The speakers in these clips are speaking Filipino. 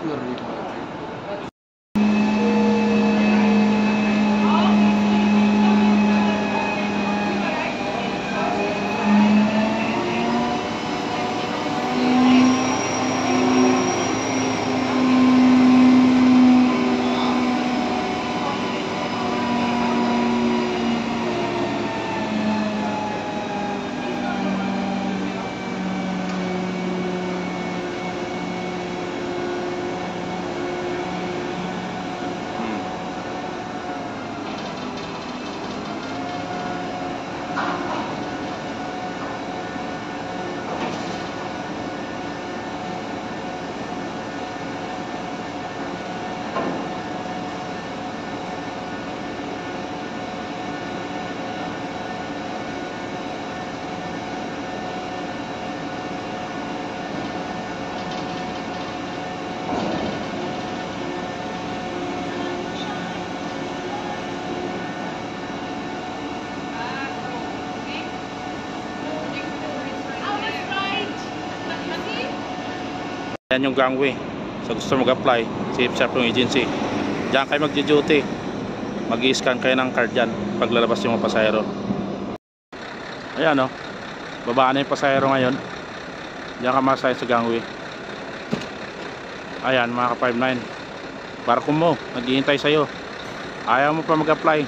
Yan yung gangway. Sa gusto mag-apply, safe yung agency. Diyan kayo magdi-duty. Mag-i-scan kayo ng card dyan pag lalabas yung mga pasahero. Ayan o. Babaan na yung pasahero ngayon. Diyan ka masaya sa gangway. Ayan mga ka-59. Barko mo, naghihintay sa'yo. Ayaw mo pa mag-apply.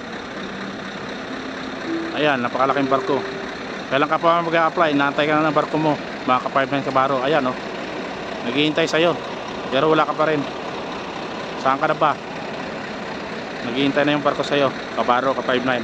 Ayan, napakalaking barko. Kailan ka pa mag-apply? Inaantay ka na ng barko mo. Mga ka-59 Kabaro. Ayan o. Naghihintay sa'yo, pero wala ka pa rin. Saan ka na ba? Naghihintay na yung barko sa'yo. Kabaro, ka-59.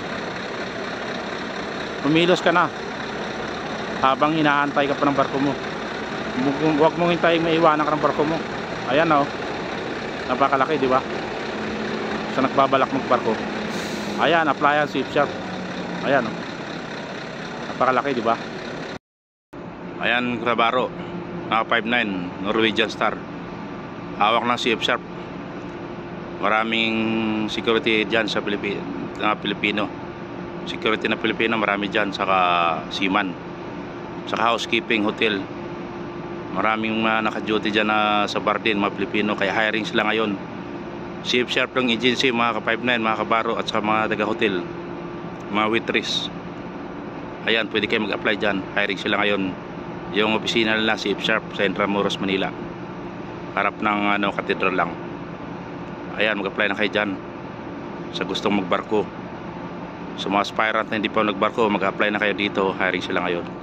Pumilos ka na habang inaantay ka pa ng barko mo. Huwag mong hintayin maiwanan ka ng barko mo. Ayan o. Napakalaki, di ba? Sa nagbabalak magbarko. Ayan, applyan, safe shop. Ayan o. Napakalaki, di ba? Ayan, Kabaro. Naka 5'9", Norwegian Star. Hawak ng CF Sharp. Maraming security dyan sa Pilipino. Security na Pilipino, marami dyan. Saka seaman. Saka housekeeping, hotel. Maraming naka-duty dyan sa bar din, mga Pilipino. Kaya hiring sila ngayon. CF Sharp ng agency, mga ka-5'9", mga Kabaro, at sa mga taga-hotel, mga waitress. Ayan, pwede kayo mag-apply dyan. Hiring sila ngayon. Yung opisina nila si Sharp sa Intramuros, Manila. Harap ng katedral lang. Ayan, mag-apply na kayo dyan. Sa gustong magbarko. Sa mga aspirant na hindi pa nagbarko, mag-apply na kayo dito. Hiring sila ngayon.